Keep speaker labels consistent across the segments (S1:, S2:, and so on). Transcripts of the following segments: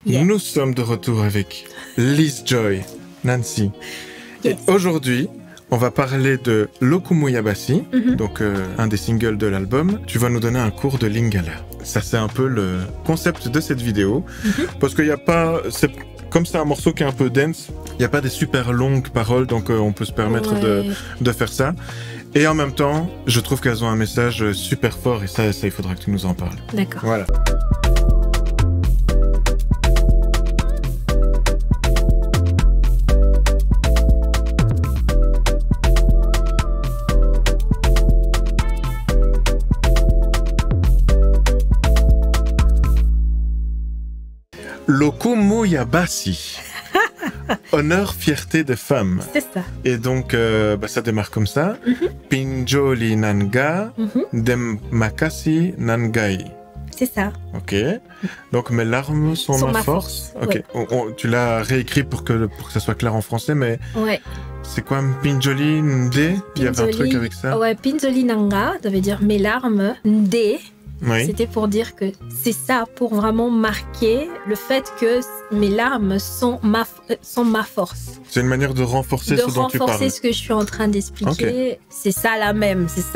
S1: Yeah.
S2: Nous sommes de retour avec Liz Joy, Nancy.
S1: Yes.
S2: Et aujourd'hui, on va parler de Lokumuyabasi, donc un des singles de l'album. Tu vas nous donner un cours de Lingala. Ça, c'est un peu le concept de cette vidéo. Parce qu'il n'y a pas... Comme c'est un morceau qui est un peu dense, il n'y a pas des super longues paroles, donc on peut se permettre de faire ça. Et en même temps, je trouve qu'elles ont un message super fort, et ça, il faudra que tu nous en parles.
S1: D'accord.
S2: Voilà. Lokumuyabasi. Honneur, fierté des femmes.
S1: C'est ça.
S2: Et donc, ça démarre comme ça. Pinjoli nanga, dem makasi nangai.
S1: C'est ça.
S2: Ok. Donc, mes larmes sont ma force. Ok.
S1: Ouais.
S2: Tu l'as réécrit pour que ça soit clair en français, mais
S1: Ouais.
S2: c'est quoi Pinjoli nde? Il y avait un truc avec ça.
S1: Ouais, Pinjoli nanga, ça veut dire mes larmes. Nde.
S2: Oui.
S1: C'était pour dire que c'est ça, pour vraiment marquer le fait que mes larmes sont ma force.
S2: C'est une manière de renforcer ce dont tu parles.
S1: De renforcer ce que je suis en train d'expliquer. Okay. C'est ça la même.
S2: Ok,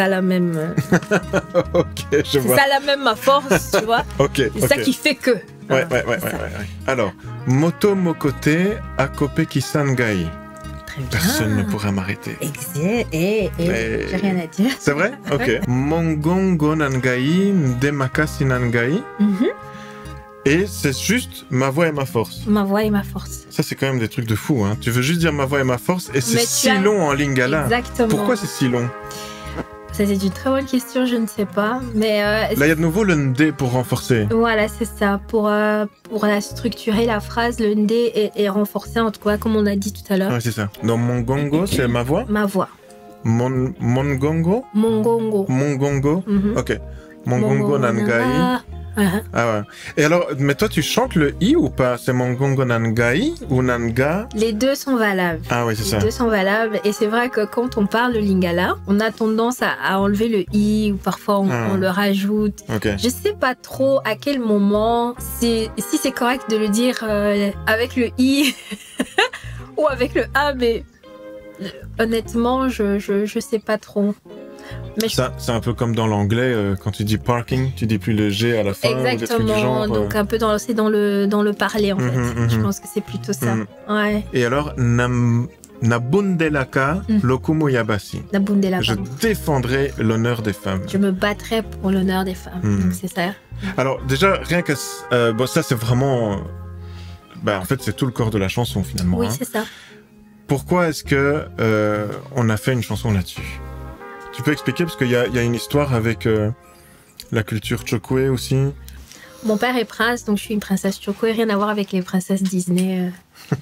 S2: je vois.
S1: C'est ça la même, ma force, tu vois.
S2: Ok.
S1: C'est ça qui fait que.
S2: Ouais. Alors, Moto Mokote Akope Kisangai. Personne ne pourra m'arrêter.
S1: J'ai rien à dire.
S2: C'est vrai? Ok. Mongongo nangai, demakasi nangai. Et c'est juste ma voix et ma force.
S1: Ma voix et ma force.
S2: Ça, c'est quand même des trucs de fou, hein. Tu veux juste dire ma voix et ma force, et c'est si long en lingala.
S1: Exactement.
S2: Pourquoi c'est si long?
S1: Ça, c'est une très bonne question, je ne sais pas. Mais
S2: là, il y a de nouveau le ndé pour renforcer.
S1: Voilà, c'est ça. Pour la structurer, la phrase, le ndé est renforcé, en tout cas, comme on a dit tout à l'heure.
S2: Ouais, c'est ça. Donc, mongongo, c'est ma voix?
S1: Ma voix.
S2: Mongongo? Mongongo. Ok. Mongongo nangai. Ah ouais. Et alors, mais toi, tu chantes le i ou pas? C'est mongongo nangai ou nanga?
S1: Les deux sont valables.
S2: Ah oui, c'est ça.
S1: Les deux sont valables. Et c'est vrai que quand on parle de lingala, on a tendance à enlever le i ou parfois on le rajoute.
S2: Okay.
S1: Je sais pas trop à quel moment, si c'est correct de le dire avec le i ou avec le a, mais honnêtement, je sais pas trop. Mais
S2: ça, c'est un peu comme dans l'anglais, quand tu dis parking, tu dis plus le G à la fin.
S1: Exactement,
S2: ou des trucs du genre,
S1: donc un peu c'est dans le parler en fait. Je pense que c'est plutôt ça. Ouais.
S2: Et alors, Nabundelaka Lokumuyabasi.
S1: Nabundelaka.
S2: Je défendrai l'honneur des femmes.
S1: Je me battrai pour l'honneur des femmes, donc c'est ça.
S2: Alors déjà, rien que... ça c'est vraiment... en fait, c'est tout le corps de la chanson finalement.
S1: Oui, c'est ça.
S2: Pourquoi est-ce que on a fait une chanson là-dessus? Tu peux expliquer, parce qu'il y a une histoire avec la culture Chokwe aussi.
S1: Mon père est prince, donc je suis une princesse Chokwe, rien à voir avec les princesses Disney.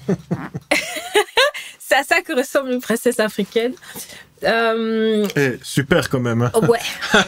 S1: C'est à ça que ressemble une princesse africaine.
S2: Super quand même. Hein.
S1: Ouais.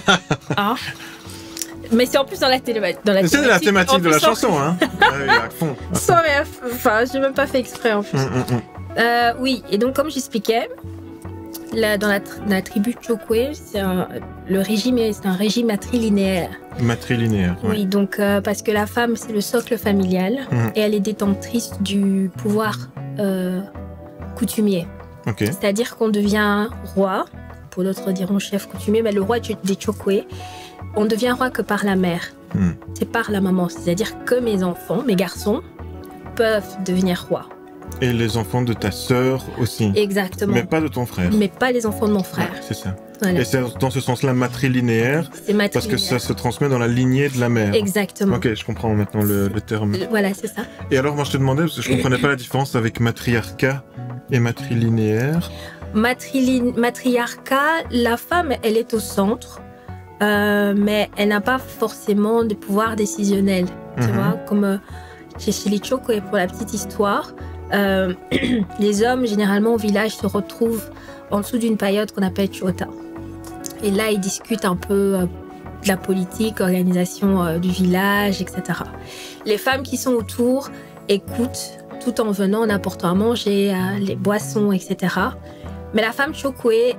S1: Mais c'est en plus dans la thématique.
S2: C'est la thématique de la chanson, hein. À fond.
S1: Enfin, je n'ai même pas fait exprès en plus. Oui, et donc comme j'expliquais, dans la tribu Chokwe, le régime c'est un régime matrilinéaire.
S2: Matrilinéaire, oui.
S1: Oui, donc parce que la femme, c'est le socle familial et elle est détentrice du pouvoir coutumier.
S2: Okay.
S1: C'est-à-dire qu'on devient roi, pour d'autres diront chef coutumier, mais le roi des Chokwe, on devient roi que par la mère. C'est par la maman, c'est-à-dire que mes enfants, mes garçons, peuvent devenir rois. Et
S2: les enfants de ta sœur aussi.
S1: Exactement.
S2: Mais pas de ton frère.
S1: Mais pas les enfants de mon frère.
S2: Ouais, c'est ça.
S1: Voilà.
S2: Et c'est dans ce sens-là matrilinéaire.
S1: C'est matrilinéaire.
S2: Parce que ça se transmet dans la lignée de la mère.
S1: Exactement.
S2: Ok, je comprends maintenant le terme.
S1: Voilà, c'est ça.
S2: Et alors, moi, je te demandais, parce que je comprenais pas la différence avec matriarcat et matrilinéaire.
S1: Matriarcat, la femme, elle est au centre, mais elle n'a pas forcément de pouvoir décisionnel. Tu vois, comme chez les Chokwe, pour la petite histoire, les hommes, généralement, au village, se retrouvent en dessous d'une paillote qu'on appelle chota. Et là, ils discutent un peu de la politique, organisation du village, etc. Les femmes qui sont autour écoutent tout en venant, en apportant à manger, les boissons, etc. Mais la femme Chokwe,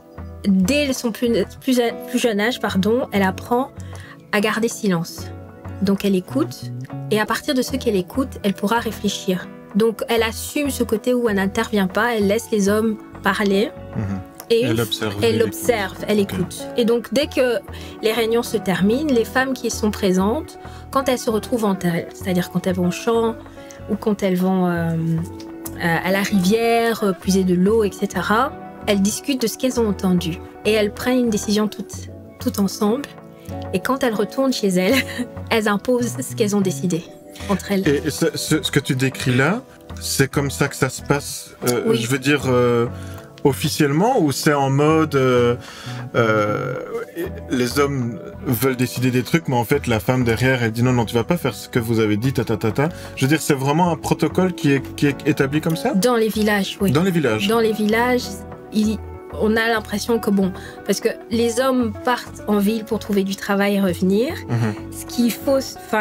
S1: dès son plus jeune âge, elle apprend à garder silence. Donc elle écoute, et à partir de ce qu'elle écoute, elle pourra réfléchir. Donc elle assume ce côté où elle n'intervient pas, elle laisse les hommes parler. Et elle observe, elle écoute. Et donc, dès que les réunions se terminent, les femmes qui sont présentes, quand elles se retrouvent entre elles, c'est-à-dire quand elles vont au champ ou quand elles vont à la rivière, puiser de l'eau, etc., elles discutent de ce qu'elles ont entendu. Et elles prennent une décision toutes ensemble. Et quand elles retournent chez elles, elles imposent ce qu'elles ont décidé entre elles.
S2: Et ce que tu décris là, c'est comme ça que ça se passe,
S1: oui.
S2: Je veux dire... officiellement, ou c'est en mode les hommes veulent décider des trucs, mais en fait la femme derrière elle dit non tu vas pas faire ce que vous avez dit, Je veux dire, c'est vraiment un protocole qui est établi comme ça?
S1: Dans les villages, oui.
S2: Dans les villages,
S1: on a l'impression que parce que les hommes partent en ville pour trouver du travail et revenir, ce qu'il faut,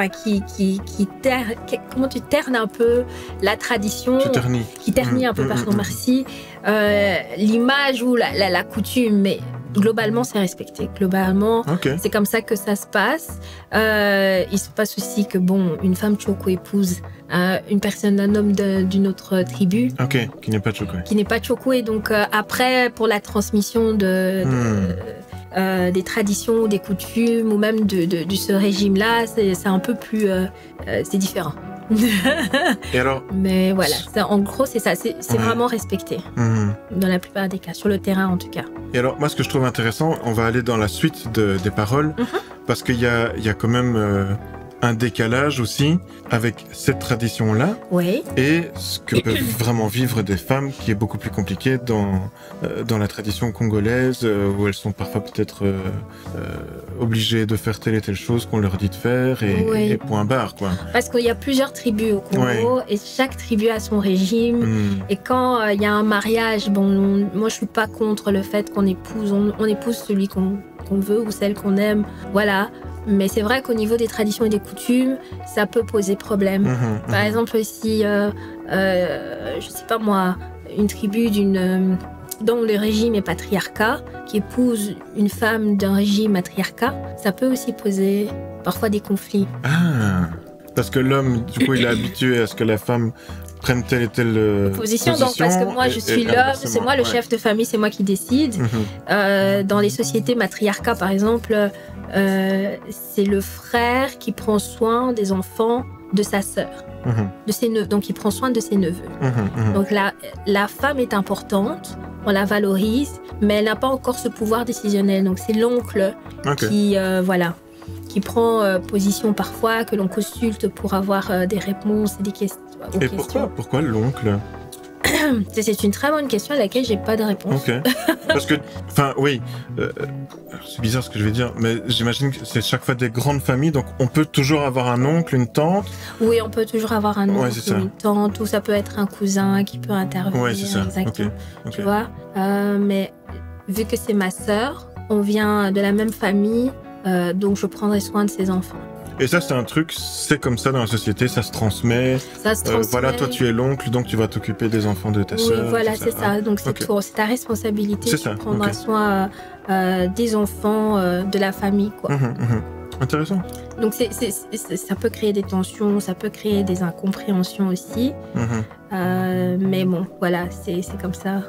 S1: comment tu ternes un peu la tradition, qui ternit un peu, pardon, merci, l'image ou la coutume, mais globalement c'est respecté. Globalement, c'est comme ça que ça se passe. Il se passe aussi que une femme Choko épouse une personne, un homme d'une autre tribu.
S2: Qui n'est pas Choko.
S1: Qui n'est pas Choko, et donc après, pour la transmission des traditions, des coutumes, ou même de ce régime-là, c'est un peu plus... c'est différent.
S2: Et alors,
S1: mais voilà, en gros c'est ça, c'est vraiment respecté dans la plupart des cas, sur le terrain en tout cas.
S2: Et alors moi ce que je trouve intéressant, on va aller dans la suite des paroles, parce qu'il y a quand même un décalage aussi avec cette tradition-là, et ce que peuvent vraiment vivre des femmes, qui est beaucoup plus compliqué dans la tradition congolaise, où elles sont parfois peut-être obligées de faire telle et telle chose qu'on leur dit de faire, et point barre, quoi.
S1: Parce qu'il y a plusieurs tribus au Congo, et chaque tribu a son régime, et quand il y a un mariage, moi je suis pas contre le fait qu'on épouse, on épouse celui qu'on veut ou celle qu'on aime, voilà. Mais c'est vrai qu'au niveau des traditions et des coutumes, ça peut poser problème. Par exemple, si, je sais pas moi, une tribu dont le régime est patriarcat, qui épouse une femme d'un régime matriarcat, ça peut aussi poser parfois des conflits.
S2: Parce que l'homme, du coup, il est habitué à ce que la femme prenne telle et telle position.
S1: Donc, parce que moi, je suis l'homme, c'est moi le chef de famille, c'est moi qui décide. Dans les sociétés matriarcat, par exemple, c'est le frère qui prend soin des enfants de sa sœur, de ses neveux. Donc, il prend soin de ses neveux. Donc, la femme est importante, on la valorise, mais elle n'a pas encore ce pouvoir décisionnel. Donc, c'est l'oncle qui prend position parfois, que l'on consulte pour avoir des réponses et des questions.
S2: Et pourquoi l'oncle?
S1: C'est une très bonne question à laquelle j'ai pas de réponse.
S2: Parce que, c'est bizarre ce que je vais dire, mais j'imagine que c'est chaque fois des grandes familles, donc on peut toujours avoir un oncle, une tante.
S1: Oui, on peut toujours avoir un oncle, une tante, ou ça peut être un cousin qui peut intervenir.
S2: Oui, c'est ça.
S1: Exactement. Tu vois, mais vu que c'est ma sœur, on vient de la même famille, donc je prendrai soin de ses enfants.
S2: Et ça, c'est un truc, c'est comme ça dans la société, ça se transmet. Voilà, toi, tu es l'oncle, donc tu vas t'occuper des enfants de ta sœur. Oui,
S1: voilà, c'est ça. Donc, c'est ta responsabilité. Tu prendras soin des enfants de la famille, quoi.
S2: Intéressant.
S1: Donc, ça peut créer des tensions, ça peut créer des incompréhensions aussi. Mais voilà, c'est comme ça.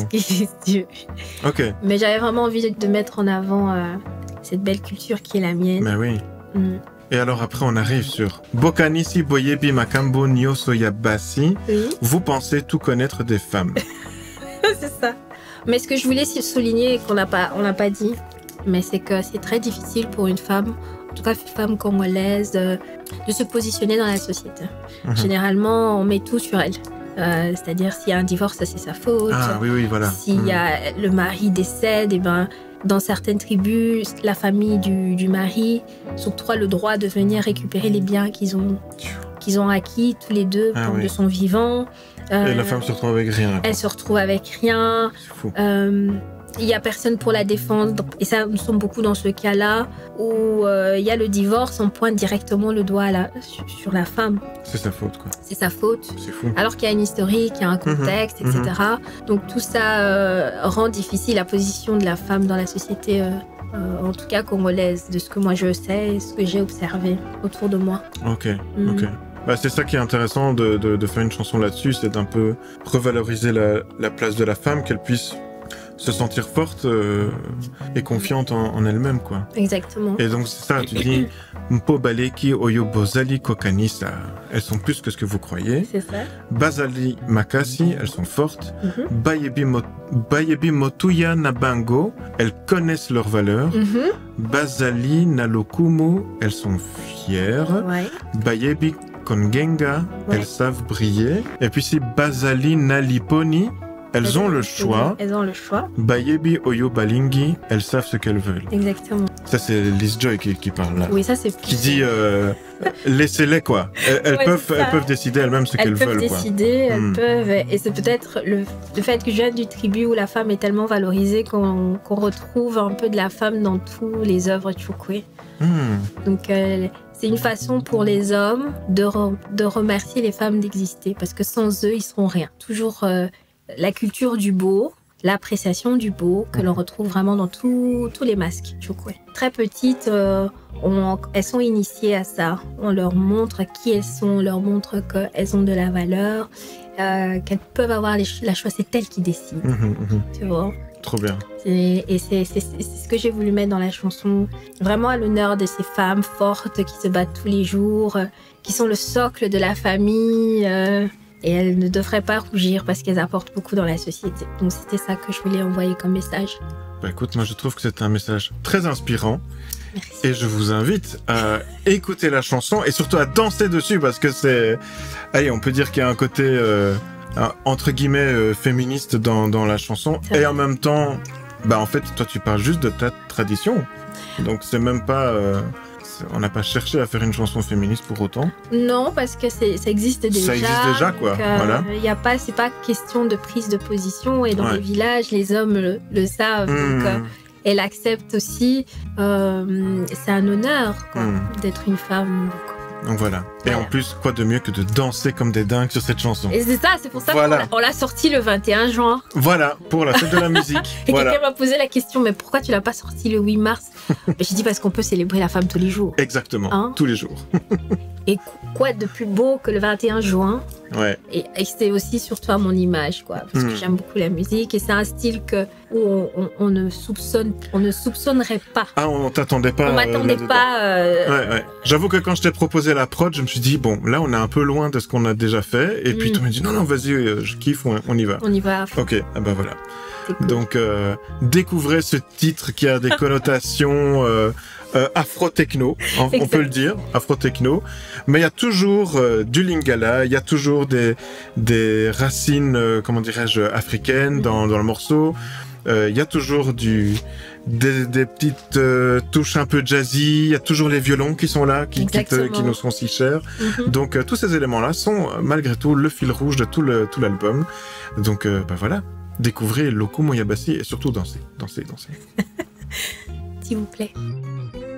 S1: Mais j'avais vraiment envie de mettre en avant cette belle culture qui est la mienne.
S2: Mais oui. Et alors après, on arrive sur Bokanisi Boyebi Makambo Nyoso Yabasi. Vous pensez tout connaître des femmes.
S1: C'est ça. Mais ce que je voulais souligner, qu'on n'a pas dit, mais c'est que c'est très difficile pour une femme, en tout cas une femme congolaise, de se positionner dans la société. Généralement, on met tout sur elle. C'est-à-dire, s'il y a un divorce, c'est sa faute.
S2: Voilà.
S1: S'il y a le mari décède, dans certaines tribus, la famille du mari s'octroie le droit de venir récupérer les biens qu'ils ont acquis tous les deux de son vivant.
S2: Et la femme se retrouve avec rien.
S1: Elle se retrouve avec rien.
S2: C'est fou.
S1: Il n'y a personne pour la défendre. Et ça, nous sommes beaucoup dans ce cas-là où il y a le divorce, on pointe directement le doigt sur la femme.
S2: C'est sa faute, quoi.
S1: C'est sa faute.
S2: C'est fou.
S1: Alors qu'il y a une historique, il y a un contexte, etc. Donc tout ça rend difficile la position de la femme dans la société en tout cas congolaise, de ce que moi je sais et ce que j'ai observé autour de moi.
S2: Ok. Bah, c'est ça qui est intéressant de faire une chanson là-dessus, c'est d'un peu revaloriser la place de la femme, qu'elle puisse se sentir forte et confiante en elle-même, quoi.
S1: Exactement.
S2: Et donc c'est ça, tu dis Mpo baleki oyo bozali kokanisa. Elles sont plus que ce que vous croyez.
S1: C'est ça.
S2: Bazali makasi, elles sont fortes. Bayebi motuya nabango, elles connaissent leurs valeurs. Bazali nalokumu, elles sont fières.
S1: Ouais.
S2: Bayebi kongenga, elles savent briller. Et puis si Bazali naliponi, elles ont le choix.
S1: Elles ont le choix.
S2: Bayebi Oyo Balingi, elles savent ce qu'elles veulent.
S1: Exactement.
S2: Ça, c'est Liz Joy qui parle là.
S1: Oui, ça c'est...
S2: Qui dit laissez-les, quoi. Elles peuvent décider elles-mêmes ce qu'elles veulent,
S1: quoi. Elles peuvent décider, elles peuvent... Et c'est peut-être le fait que je viens du tribu où la femme est tellement valorisée qu'on retrouve un peu de la femme dans tous les œuvres Chukwe. Donc, c'est une façon pour les hommes de remercier les femmes d'exister. Parce que sans eux, ils seront rien. Toujours... la culture du beau, l'appréciation du beau que l'on retrouve vraiment dans tous les masques Chukwe. Très petites, elles sont initiées à ça. On leur montre qui elles sont, on leur montre qu'elles ont de la valeur, qu'elles peuvent avoir la choix, c'est elles qui décident. Tu vois ?
S2: Trop bien.
S1: Et c'est ce que j'ai voulu mettre dans la chanson. Vraiment à l'honneur de ces femmes fortes qui se battent tous les jours, qui sont le socle de la famille. Et elles ne devraient pas rougir parce qu'elles apportent beaucoup dans la société. Donc c'était ça que je voulais envoyer comme message.
S2: Bah écoute, moi je trouve que c'est un message très inspirant.
S1: Merci.
S2: Et je vous invite à écouter la chanson et surtout à danser dessus parce que c'est... Allez, on peut dire qu'il y a un côté, entre guillemets, féministe dans la chanson. Et en même temps, bah en fait, toi tu parles juste de ta tradition. Donc c'est même pas... on n'a pas cherché à faire une chanson féministe pour autant. Non,
S1: parce que ça existe déjà.
S2: Ça existe déjà, quoi. Voilà.
S1: C'est pas question de prise de position. Et dans les villages, les hommes le savent. Donc, elle accepte aussi. C'est un honneur, quoi, d'être une femme.
S2: Donc voilà. Et en plus, quoi de mieux que de danser comme des dingues sur cette chanson.
S1: Et c'est ça, c'est pour ça qu'on l'a sortie le 21 juin.
S2: Voilà, pour la fête de la musique.
S1: Et quelqu'un m'a posé la question, mais pourquoi tu l'as pas sortie le 8 mars? J'ai dit parce qu'on peut célébrer la femme tous les jours.
S2: Exactement, tous les jours.
S1: Et quoi de plus beau que le 21 juin?
S2: Ouais.
S1: Et c'est aussi surtout à mon image, quoi, parce que j'aime beaucoup la musique et c'est un style où on ne soupçonnerait pas.
S2: Ah, on t'attendait pas.
S1: On m'attendait pas.
S2: Ouais. J'avoue que quand je t'ai proposé la prod, je me suis dit bon, là on est un peu loin de ce qu'on a déjà fait. Et puis tu m'as dit non, vas-y, je kiffe, on y va.
S1: On y va.
S2: Ok, ah bah voilà.
S1: Cool.
S2: Donc découvrez ce titre qui a des connotations afro-techno, on peut le dire, afro-techno. Mais il y a toujours du lingala, il y a toujours des racines, comment dirais-je, africaines dans le morceau. Il y a toujours des petites touches un peu jazzy, il y a toujours les violons qui sont là, qui nous sont si chers. Donc tous ces éléments-là sont malgré tout le fil rouge de tout l'album. Donc bah voilà, découvrez Lokumu Yabasi et surtout dansez.
S1: S'il vous plaît.